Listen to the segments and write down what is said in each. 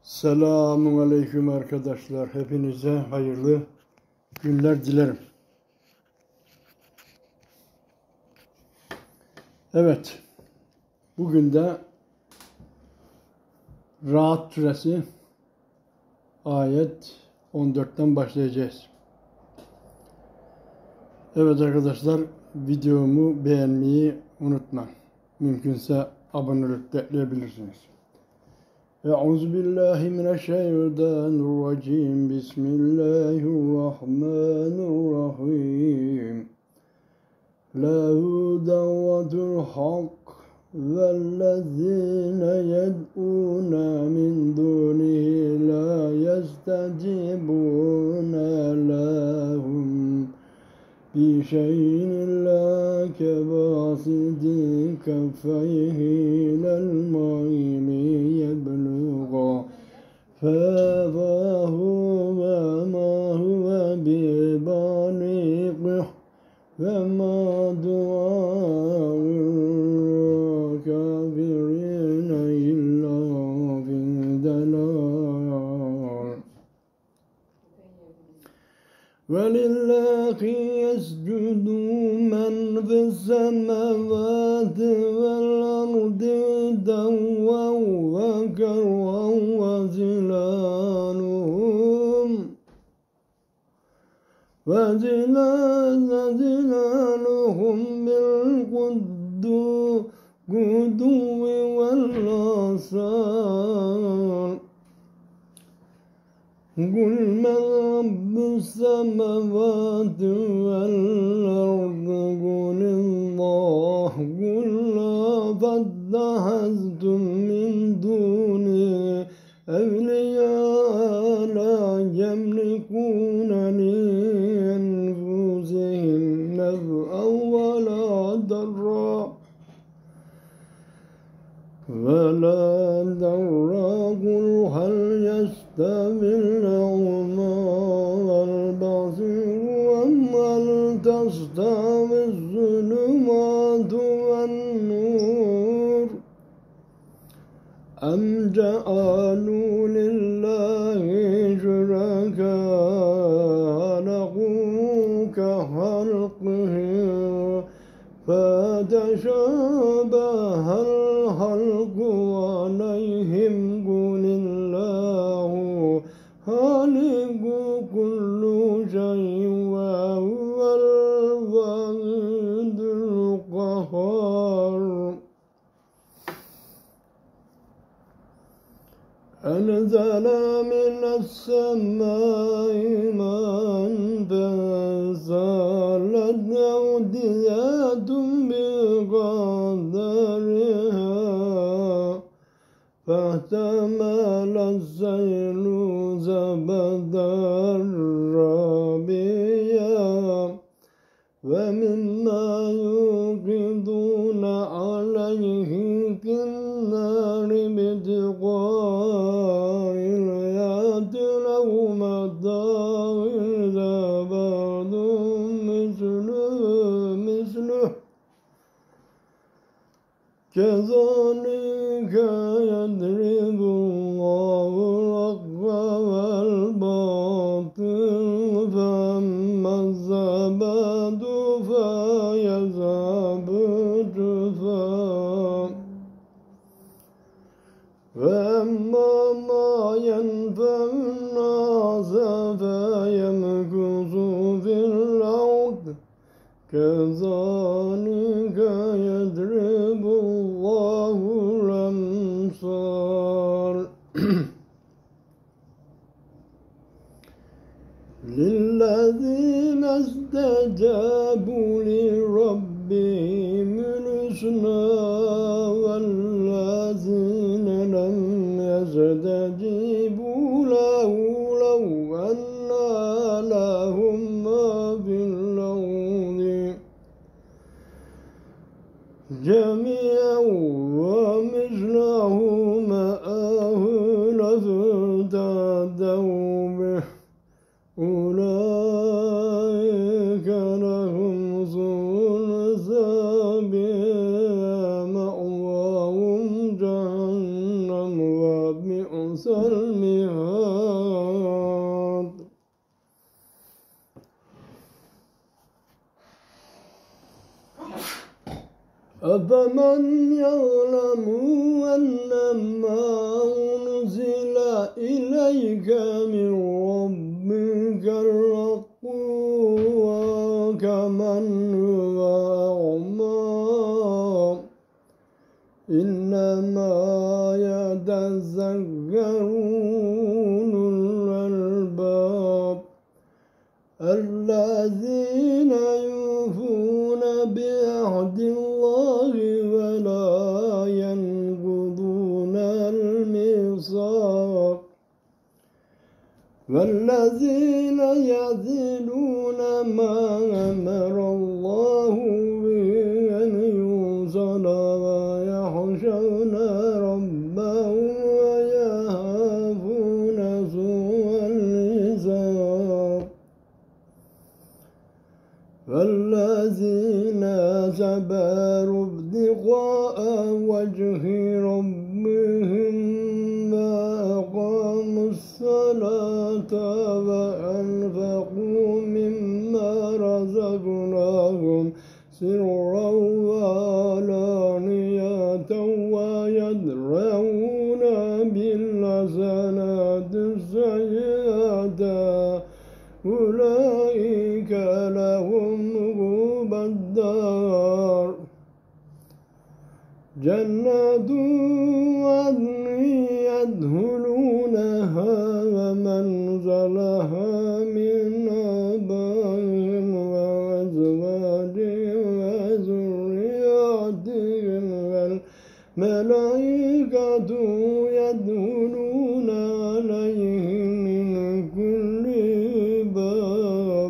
Selamun Aleyküm arkadaşlar. Hepinize hayırlı günler dilerim. Evet, bugün de Ra'd suresi ayet 14'ten başlayacağız. Evet arkadaşlar, videomu beğenmeyi unutma. Mümkünse abonelik de ekleyebilirsiniz. Euzubillahimineşşeytanirracim. Bismillahirrahmanirrahim. Lehu davvatul hak vellezine yed'una min dunihi la yestecibuna lahum بشيء لا كباسط كفيه إلى الماء ليبلغ فاه وما هو ببالغه وما دعاء الكافرين إلا في ضلال ولله يسجد من في السماوات والأرض دوا وكروا وظلالهم بالغدو والآصال قل من رب السماوات والأرض قل الله قل لا فاتخذتم من دونه أولياء لا يملكون لأنفسهم نفعا ولا ضرا قل هل يستوي الأعمى والبصير أم هل تستوي الظلمات والنور أم جعلوا لله شركاء كخلقه فتشابه الخلق عليهم قل الله خالق كل شيء وهو الواحد القهار أنزل من السماء ماء فسالت أودية بقدرها فاحتمل السيل زبدا رابيا ومما يوقدون عليه في النار ابتغاء الحياة لهم زبد مثله كذلك يضرب الله الحق والباطل فأما الزبد فيذهب جفاء وأما ما ينفع الناس فيمكث في الأرض كذلك يضرب الله الأمثال للذين استجابوا لربهم الحسنى والذين لم يستجيبوا له لو أن لهم ما في الأرض جميعا ومثله معه لافتدوا به أولئك لهم سوء العذاب مأواهم جهنم وبئس وبئس المهاد أفمن يعلم أنما أنزل إليك من ربك الحق وكمن هو أعمى إنما يتذكر أولو الألباب الذين يوفون بعهد الله ولا ينقضون الميثاق والذين يصلون ما أمر الله به أن يوصل ويخشون ربهم ويخافون سوء الحساب والذين صبروا ابتغاء وجه ربهم وأقاموا الصلاة وأنفقوا مما رزقناهم سرا وعلانية ويدرؤون بالحسنات السيئة أولئك لهم عقبى الدار جنات عدن يدخلونها ومن صلح من آبائهم وأزواجهم وذرياتهم والملائكة يدخلون عليهم من كل باب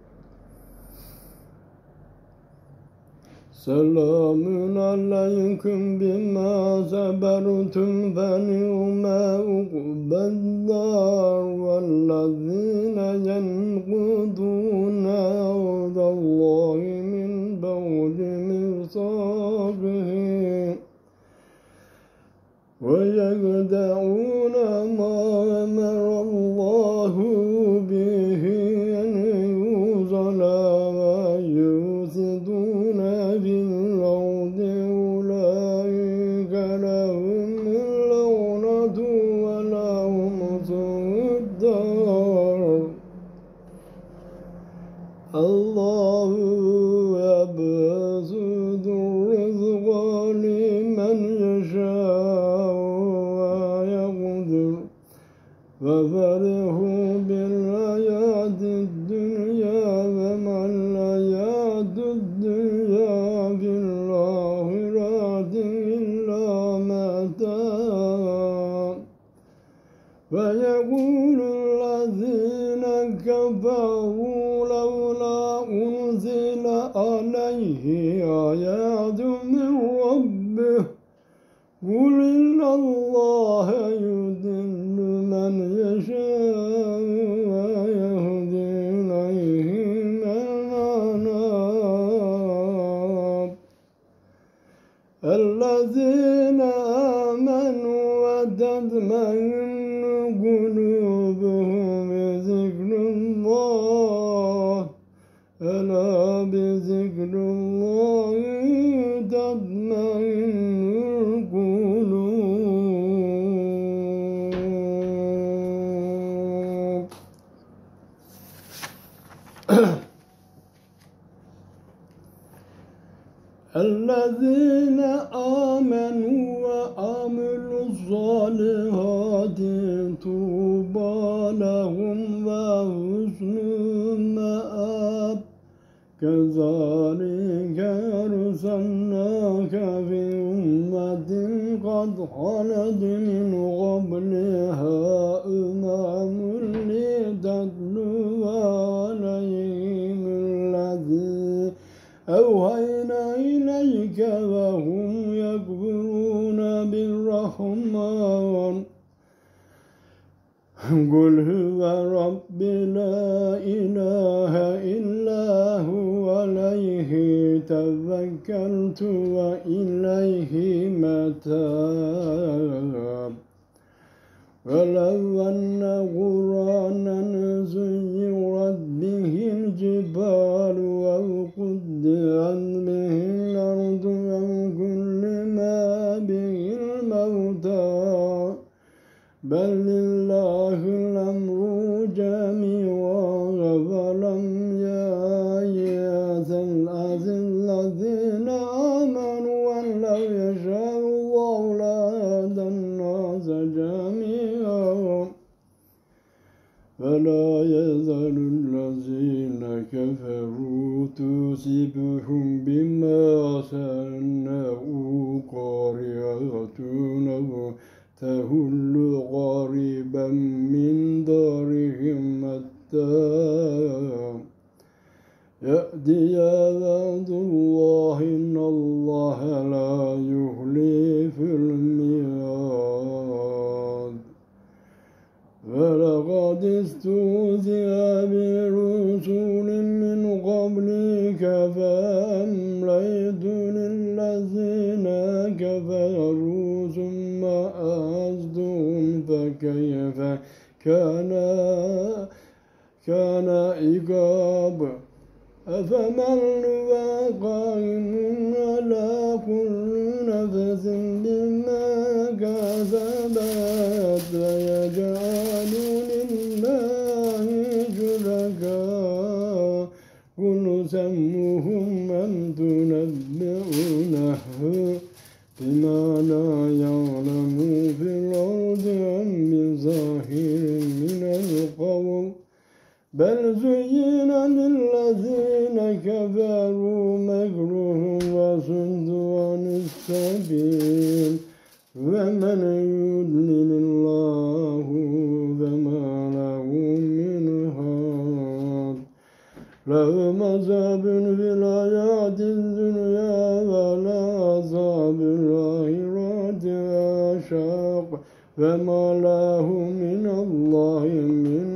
سلام عليكم بما صبرتم فنعم عقبى الدار والذين ينقضون عهد الله من بعد ميثاقه ويقطعون ما أمر الله به أن يوصل ويفسدون في الأرض أولئك لهم اللعنة ولهم سوء الدار الله يبسط الرزق لمن يشاء ويقدر وفرحوا بالحياة الدنيا وما الحياة الدنيا في الآخرة إلا متاع ويقول الذين كفروا لولا أنزل عليه آيات من ربه قل إن الله يضل من يشاء ويهدي إليه من أناب الذين آمنوا وتطمئن قلوبهم بذكر الله ألا بذكر الله تطمئن القلوب الذين آمنوا وعملوا الصالحات طوبى لهم وحسن مآب كذلك أرسلناك في أمة قد خلت من قبلها أمم لتتلو عليهم الذي أوحينا إليك وهم يكفرون بالرحمن قل هو رب لا إله إلا هو عليه توكلت وإليه متاب ولو أن قرآنا سيرت به الجبال أو قدرت به الأرض أو كلم به الموتى بل لله الأمر جميعا فلم يأس الذين آمنوا أن لو يشاء الله لهدى الناس جميعا فلا يزال الذين كفروا تصيبهم بما صنعوا قارعة أو تهل قريبا من دارهم حتى يأتي وعد الله إن الله لا يخلف الميعاد ولقد استهزئ برسل من قبلك فأمليت للذين كفروا ثم أخذتهم فكيف كان عقاب أفمن قائم على كل نفس بما كسبت ويجعل لله شركاء قل سموهم أم تنبئونه بما لا يعلم في الأرض أم بظاهر من القول بل زين للذين كفروا مكرهم وصدوا عن السبيل ومن يضلل الله فما له من هاد لهم عذاب في الحياة الدنيا ولعذاب الآخرة أشق فما له من الله من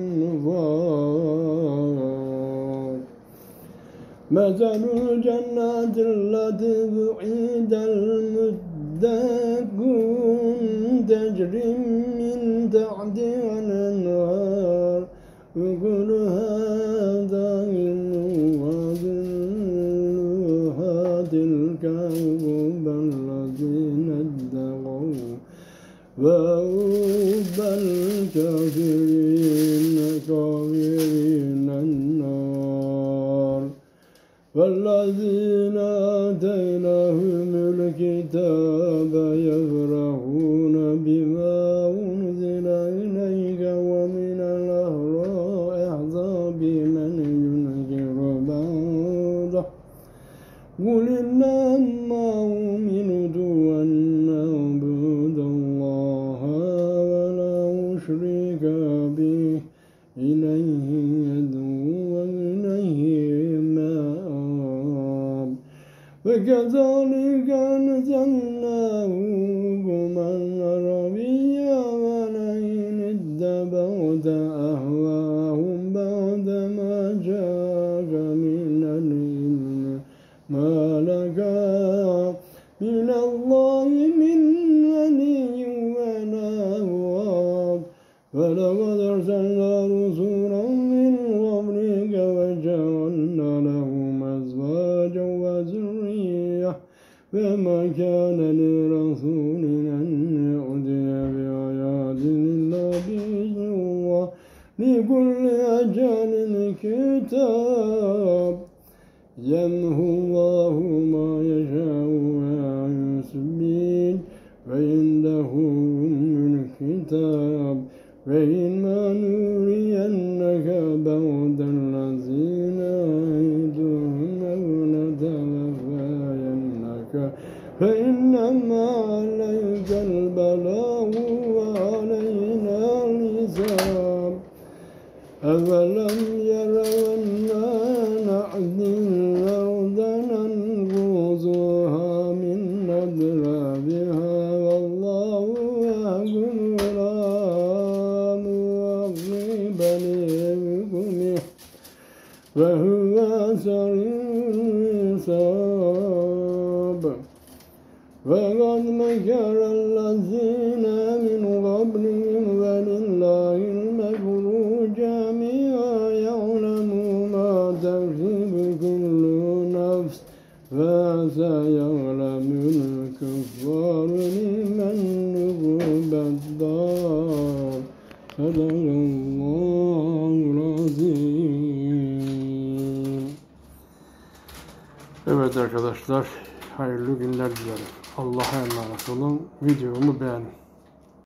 واق مثل الجنات التي وعد المتقون تجري من تحتها الأنهار أكلها دائم وظلها تلك عقبى الذين اتقوا وعقبى الكافرين النار والذين آتيناهم الكتاب يفرحون بما أنزل إليك ومن الأحزاب من ينكر بعضه قل إنما أمرت أن أعبد الله ولا أشرك به إليه يدعو وإليه مآب وكذلك أنزلناه حكما عربيا ولئن اتبعت أهواءهم بعدما جاءك من العلم ما لك من الله من ولي ولا واق ولقد أرسلنا رسلا من قبلك وجعلنا لهم أزواجا وذرية فما كان لرسول أن يؤتي بآيات إلا بإذن الله لكل أجل كتاب يمحو الله ما يشاء ويثبت وعنده أم الكتاب فإما نرينك بعض الذين نعدهم أو نتوفينك فإنما عليك البلاغ وعلينا الحساب أفلم يروا أنا نأتي الأرض ننقصها من أطرافها والله يحكم لا مغلب لحكمه وهو سريع الحساب وقد مكر الذين من قبلهم فسيعلم الكفار لمن عقبى الدار صدق الله العظيم. Evet arkadaşlar, hayırlı günler dilerim. Allah'a emanet olun. Videomu beğenin.